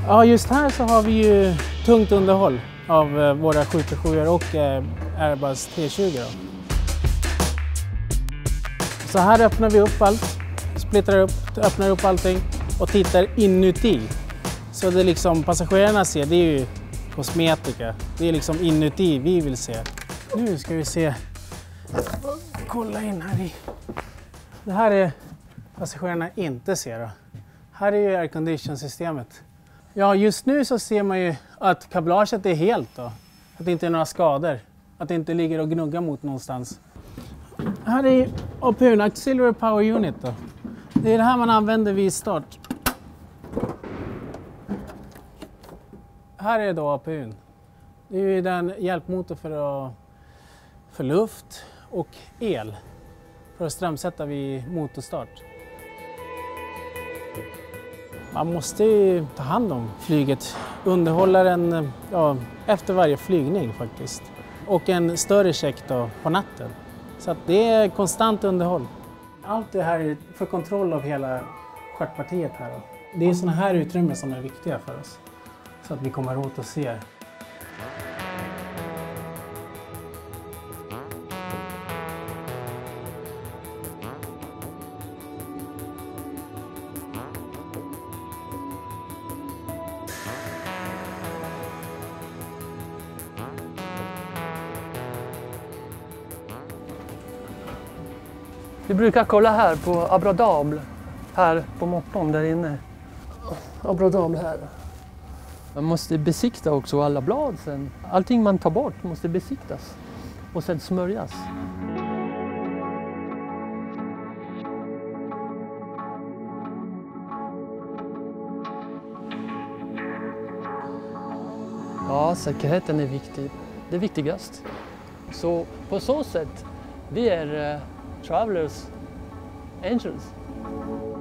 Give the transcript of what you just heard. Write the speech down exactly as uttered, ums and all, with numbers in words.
Ja, just här så har vi ju tungt underhåll av våra sju sju och Airbus tre tjugo. Då. Så här öppnar vi upp allt, splittrar upp, öppnar upp allting och tittar inuti. Så det liksom passagerarna ser, det är ju kosmetika. Det är liksom inuti vi vill se. Nu ska vi se, kolla in här i. Det här är passagerarna inte ser då. Här är ju aircondition-systemet. Ja, just nu så ser man ju att kablaget är helt då. Att det inte är några skador. Att det inte ligger och gnuggar mot någonstans. Här är A P U:n, Auxiliary Power Unit då. Det är det här man använder vid start. Här är då A P U:n. Det är ju den hjälpmotor för, att, för luft och el. För att strömsätta vid motorstart. Man måste ju ta hand om flyget, underhålla den ja, efter varje flygning faktiskt. Och en större check då på natten. Så att det är konstant underhåll. Allt det här är för kontroll av hela stjärtpartiet här. Då. Det är sådana här utrymmen som är viktiga för oss. Så att vi kommer åt och ser. Vi brukar kolla här på abradable, här på motorn där inne. Abradable här. Man måste besikta också alla blad sen. Allting man tar bort måste besiktas och sen smörjas. Ja, säkerheten är viktig. Det är viktigast. Så på så sätt, vi är uh, travelers angels.